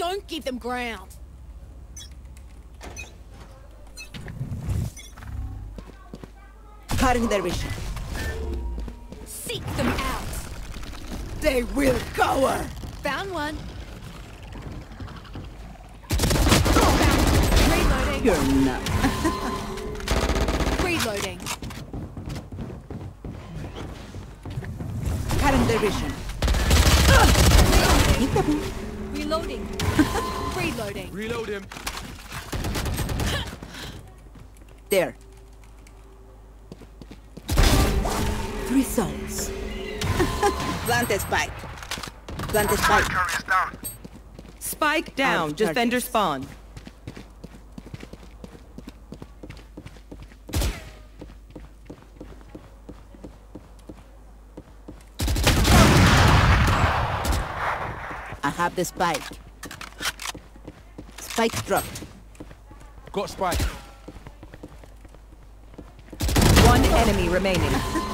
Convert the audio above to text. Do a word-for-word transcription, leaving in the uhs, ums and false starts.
Don't give them ground. Cutting their vision. Seek them out. They will cower. Found one. Found. Reloading. You're not. Reloading. Cutting their vision. Reloading. Reloading. Reload him. There. Three souls. Plant a spike. Plant a spike. Carrier's down. Spike down. Out of Defender targets. spawn. I have the spike. Spike dropped. Got spike. One enemy remaining.